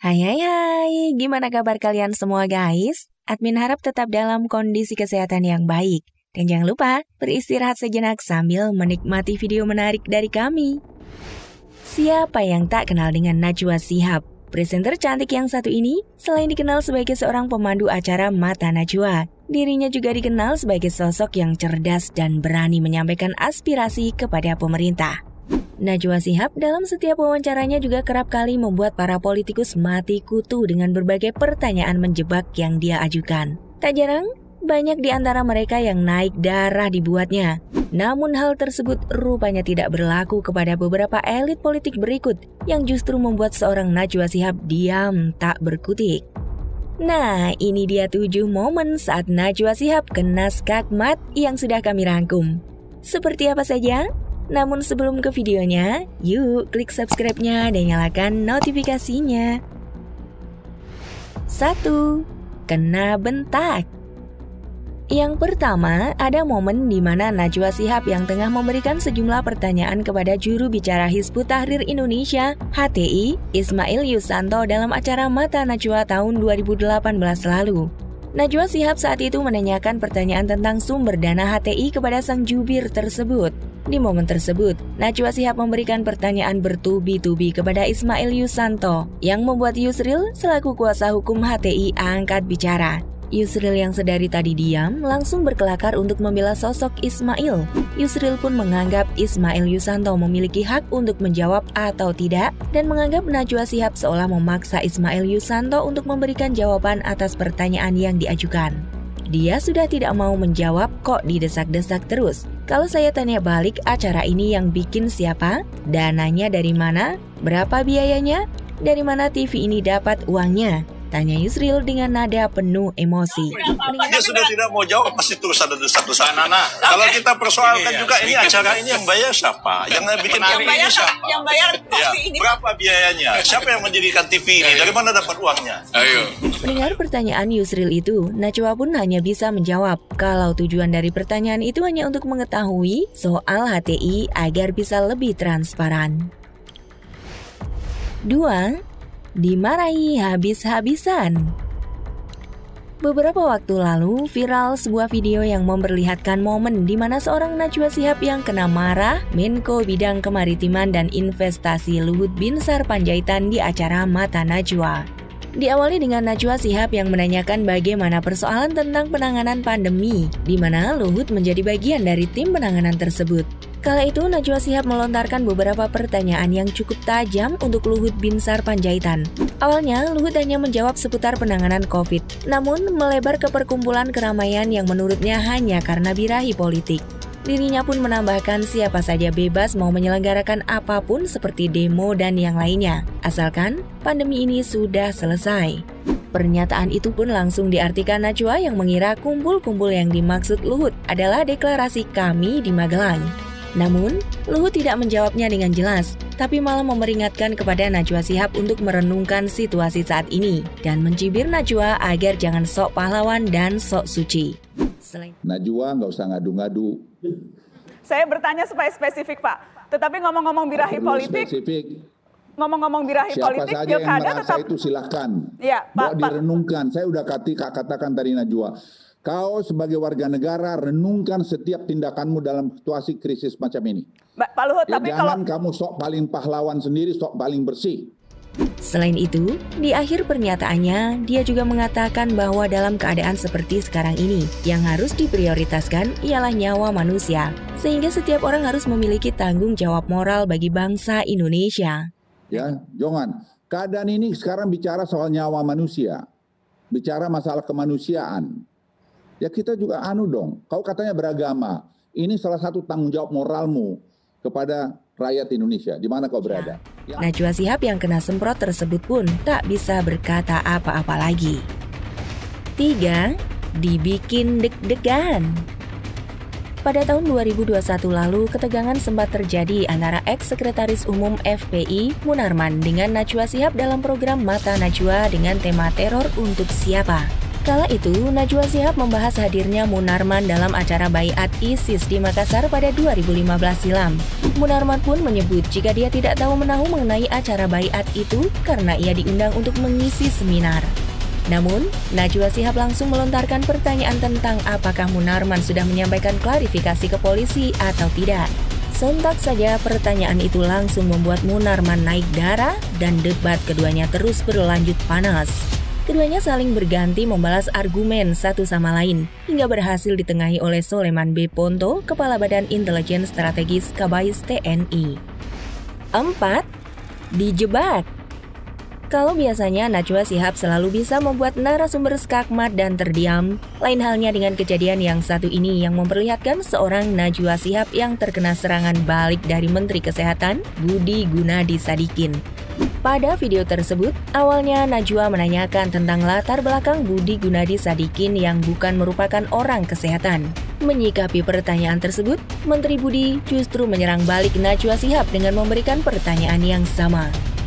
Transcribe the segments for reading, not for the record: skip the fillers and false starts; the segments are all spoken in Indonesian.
Hai, gimana kabar kalian semua guys? Admin harap tetap dalam kondisi kesehatan yang baik. Dan jangan lupa beristirahat sejenak sambil menikmati video menarik dari kami. Siapa yang tak kenal dengan Najwa Shihab? Presenter cantik yang satu ini, selain dikenal sebagai seorang pemandu acara Mata Najwa, dirinya juga dikenal sebagai sosok yang cerdas dan berani menyampaikan aspirasi kepada pemerintah. Najwa Shihab dalam setiap wawancaranya juga kerap kali membuat para politikus mati kutu dengan berbagai pertanyaan menjebak yang dia ajukan. Tak jarang, banyak di antara mereka yang naik darah dibuatnya. Namun hal tersebut rupanya tidak berlaku kepada beberapa elit politik berikut yang justru membuat seorang Najwa Shihab diam tak berkutik. Nah, ini dia 7 momen saat Najwa Shihab kena skakmat yang sudah kami rangkum. Seperti apa saja? Namun sebelum ke videonya, yuk klik subscribe-nya dan nyalakan notifikasinya. 1. Kena bentak. Yang pertama, ada momen di mana Najwa Shihab yang tengah memberikan sejumlah pertanyaan kepada juru bicara Hizbut Tahrir Indonesia, HTI, Ismail Yusanto dalam acara Mata Najwa tahun 2018 lalu. Najwa Shihab saat itu menanyakan pertanyaan tentang sumber dana HTI kepada sang jubir tersebut. Di momen tersebut, Najwa Shihab memberikan pertanyaan bertubi-tubi kepada Ismail Yusanto yang membuat Yusril selaku kuasa hukum HTI angkat bicara. Yusril yang sedari tadi diam langsung berkelakar untuk membela sosok Ismail. Yusril pun menganggap Ismail Yusanto memiliki hak untuk menjawab atau tidak dan menganggap Najwa Shihab seolah memaksa Ismail Yusanto untuk memberikan jawaban atas pertanyaan yang diajukan. Dia sudah tidak mau menjawab kok didesak-desak terus. Kalau saya tanya balik, acara ini yang bikin siapa? Dananya dari mana? Berapa biayanya? Dari mana TV ini dapat uangnya? Tanya Yusril dengan nada penuh emosi. Dia sudah tidak mau jawab, pasti terus ada desak-desakan. Kalau kita persoalkan juga ini acara ini yang bayar siapa? Yang bikin TV ini siapa? Yang bayar TV ini. Berapa biayanya? Siapa yang mendirikan TV ini? Dari mana dapat uangnya? Ayo. Mendengar pertanyaan Yusril itu, Najwa pun hanya bisa menjawab kalau tujuan dari pertanyaan itu hanya untuk mengetahui soal HTI agar bisa lebih transparan. 2. Dimarahi habis-habisan. Beberapa waktu lalu viral sebuah video yang memperlihatkan momen di mana seorang Najwa Shihab yang kena marah Menko Bidang Kemaritiman dan Investasi Luhut Binsar Panjaitan di acara Mata Najwa. Diawali dengan Najwa Shihab yang menanyakan bagaimana persoalan tentang penanganan pandemi, di mana Luhut menjadi bagian dari tim penanganan tersebut. Kala itu Najwa Shihab melontarkan beberapa pertanyaan yang cukup tajam untuk Luhut Binsar Panjaitan. Awalnya Luhut hanya menjawab seputar penanganan COVID, namun melebar ke perkumpulan keramaian yang menurutnya hanya karena birahi politik. Dirinya pun menambahkan siapa saja bebas mau menyelenggarakan apapun seperti demo dan yang lainnya, asalkan pandemi ini sudah selesai. Pernyataan itu pun langsung diartikan Najwa yang mengira kumpul-kumpul yang dimaksud Luhut adalah deklarasi kami di Magelang. Namun, Luhut tidak menjawabnya dengan jelas, tapi malah memperingatkan kepada Najwa Shihab untuk merenungkan situasi saat ini dan mencibir Najwa agar jangan sok pahlawan dan sok suci. Najwa nggak usah ngadu-ngadu. Saya bertanya supaya spesifik, Pak. Tetapi ngomong-ngomong birahi politik, ngomong-ngomong birahi siapa politik, saja yang pilkada merasa tetap itu silahkan. Ya, Pak, mau direnungkan. Saya udah katakan tadi Najwa. Kau sebagai warga negara renungkan setiap tindakanmu dalam situasi krisis macam ini. Pak Luhut, ya, tapi jangan kalau kamu sok paling pahlawan sendiri, sok paling bersih. Selain itu, di akhir pernyataannya, dia juga mengatakan bahwa dalam keadaan seperti sekarang ini, yang harus diprioritaskan ialah nyawa manusia, sehingga setiap orang harus memiliki tanggung jawab moral bagi bangsa Indonesia. Ya, jangan. Keadaan ini sekarang bicara soal nyawa manusia, bicara masalah kemanusiaan. Ya kita juga dong. Kau katanya beragama. Ini salah satu tanggung jawab moralmu kepada rakyat Indonesia, di mana kau berada. Ya. Najwa Shihab yang kena semprot tersebut pun tak bisa berkata apa-apa lagi. 3. Dibikin deg-degan. Pada tahun 2021 lalu, ketegangan sempat terjadi antara ex-sekretaris umum FPI, Munarman, dengan Najwa Shihab dalam program Mata Najwa dengan tema teror untuk siapa. Kala itu, Najwa Shihab membahas hadirnya Munarman dalam acara Baiat ISIS di Makassar pada 2015 silam. Munarman pun menyebut jika dia tidak tahu menahu mengenai acara Baiat itu karena ia diundang untuk mengisi seminar. Namun, Najwa Shihab langsung melontarkan pertanyaan tentang apakah Munarman sudah menyampaikan klarifikasi ke polisi atau tidak. Sontak saja pertanyaan itu langsung membuat Munarman naik darah dan debat keduanya terus berlanjut panas. Keduanya saling berganti membalas argumen satu sama lain, hingga berhasil ditengahi oleh Soleman B. Ponto, Kepala Badan Intelijen Strategis Kabais TNI. 4. Dijebak. Kalau biasanya Najwa Shihab selalu bisa membuat narasumber skakmat dan terdiam, lain halnya dengan kejadian yang satu ini yang memperlihatkan seorang Najwa Shihab yang terkena serangan balik dari Menteri Kesehatan Budi Gunadi Sadikin. Pada video tersebut, awalnya Najwa menanyakan tentang latar belakang Budi Gunadi Sadikin yang bukan merupakan orang kesehatan. Menyikapi pertanyaan tersebut, Menteri Budi justru menyerang balik Najwa Shihab dengan memberikan pertanyaan yang sama.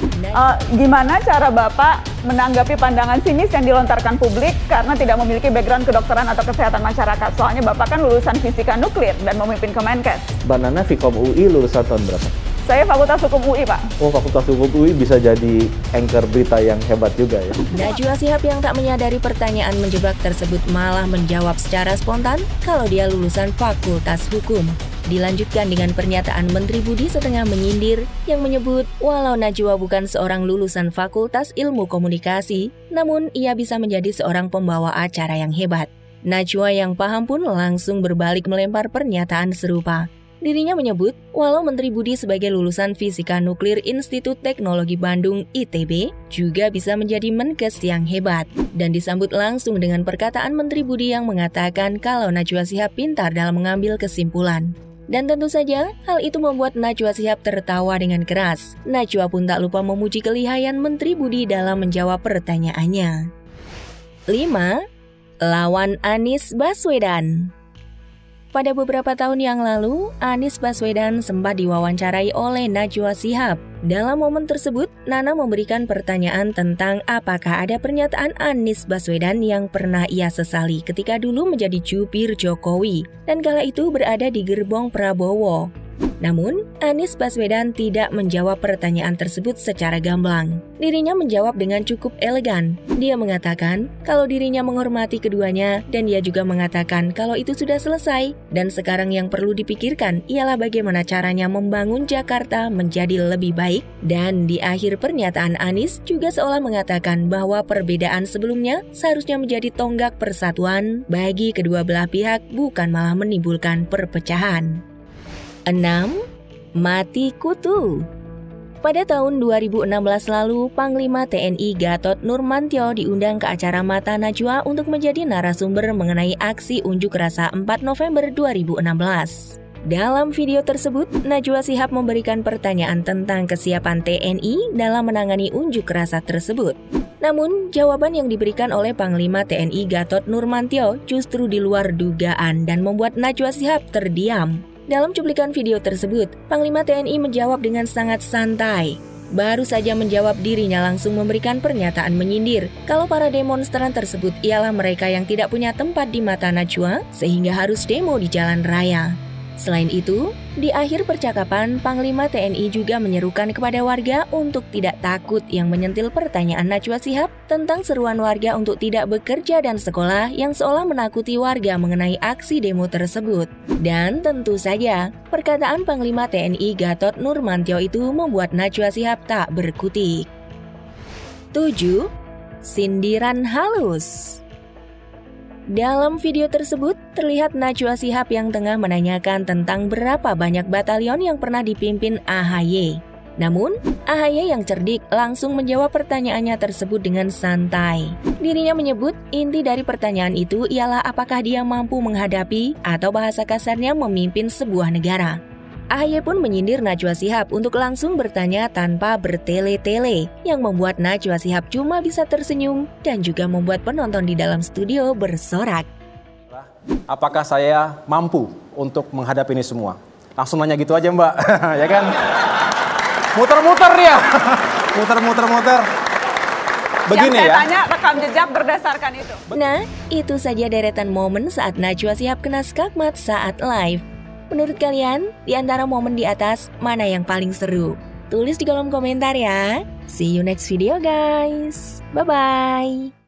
Gimana cara Bapak menanggapi pandangan sinis yang dilontarkan publik karena tidak memiliki background kedokteran atau kesehatan masyarakat? Soalnya Bapak kan lulusan fisika nuklir dan memimpin Kemenkes. Mbak Nana Vkom UI lulusan tahun berapa? Saya Fakultas Hukum UI, Pak. Oh, Fakultas Hukum UI bisa jadi anchor berita yang hebat juga ya. Najwa Shihab yang tak menyadari pertanyaan menjebak tersebut malah menjawab secara spontan kalau dia lulusan Fakultas Hukum. Dilanjutkan dengan pernyataan Menteri Budi setengah menyindir yang menyebut walau Najwa bukan seorang lulusan Fakultas Ilmu Komunikasi, namun ia bisa menjadi seorang pembawa acara yang hebat. Najwa yang paham pun langsung berbalik melempar pernyataan serupa. Dirinya menyebut walau Menteri Budi sebagai lulusan Fisika Nuklir Institut Teknologi Bandung ITB juga bisa menjadi Menkes yang hebat. Dan disambut langsung dengan perkataan Menteri Budi yang mengatakan kalau Najwa Shihab pintar dalam mengambil kesimpulan. Dan tentu saja, hal itu membuat Najwa Shihab tertawa dengan keras. Najwa pun tak lupa memuji kelihayan Menteri Budi dalam menjawab pertanyaannya. 5. Lawan Anies Baswedan. Pada beberapa tahun yang lalu, Anies Baswedan sempat diwawancarai oleh Najwa Shihab. Dalam momen tersebut, Nana memberikan pertanyaan tentang apakah ada pernyataan Anies Baswedan yang pernah ia sesali ketika dulu menjadi jubir Jokowi dan kala itu berada di gerbong Prabowo. Namun, Anies Baswedan tidak menjawab pertanyaan tersebut secara gamblang. Dirinya menjawab dengan cukup elegan. Dia mengatakan kalau dirinya menghormati keduanya dan dia juga mengatakan kalau itu sudah selesai dan sekarang yang perlu dipikirkan ialah bagaimana caranya membangun Jakarta menjadi lebih baik. Dan di akhir pernyataan Anies juga seolah mengatakan bahwa perbedaan sebelumnya seharusnya menjadi tonggak persatuan bagi kedua belah pihak, bukan malah menimbulkan perpecahan. 6. Mati kutu. Pada tahun 2016 lalu, Panglima TNI Gatot Nurmantio diundang ke acara Mata Najwa untuk menjadi narasumber mengenai aksi unjuk rasa 4 November 2016. Dalam video tersebut, Najwa Shihab memberikan pertanyaan tentang kesiapan TNI dalam menangani unjuk rasa tersebut. Namun, jawaban yang diberikan oleh Panglima TNI Gatot Nurmantio justru di luar dugaan dan membuat Najwa Shihab terdiam. Dalam cuplikan video tersebut, Panglima TNI menjawab dengan sangat santai. Baru saja menjawab, dirinya langsung memberikan pernyataan menyindir kalau para demonstran tersebut ialah mereka yang tidak punya tempat di mata Najwa sehingga harus demo di jalan raya. Selain itu, di akhir percakapan, Panglima TNI juga menyerukan kepada warga untuk tidak takut yang menyentil pertanyaan Najwa Shihab tentang seruan warga untuk tidak bekerja dan sekolah yang seolah menakuti warga mengenai aksi demo tersebut. Dan tentu saja, perkataan Panglima TNI Gatot Nurmantio itu membuat Najwa Shihab tak berkutik. 7. Sindiran halus. Dalam video tersebut, terlihat Najwa Shihab yang tengah menanyakan tentang berapa banyak batalion yang pernah dipimpin AHY. Namun, AHY yang cerdik langsung menjawab pertanyaannya tersebut dengan santai. Dirinya menyebut inti dari pertanyaan itu ialah apakah dia mampu menghadapi atau bahasa kasarnya memimpin sebuah negara. AHY pun menyindir Najwa Shihab untuk langsung bertanya tanpa bertele-tele, yang membuat Najwa Shihab cuma bisa tersenyum dan juga membuat penonton di dalam studio bersorak. Apakah saya mampu untuk menghadapi ini semua? Langsung nanya gitu aja, Mbak, ya kan? Muter-muter ya, muter-muter. begini yang saya ya. tanya rekam jejak berdasarkan itu. Nah, itu saja deretan momen saat Najwa Shihab kena skakmat saat live. Menurut kalian, di antara momen di atas, mana yang paling seru? Tulis di kolom komentar ya. See you next video guys. Bye-bye.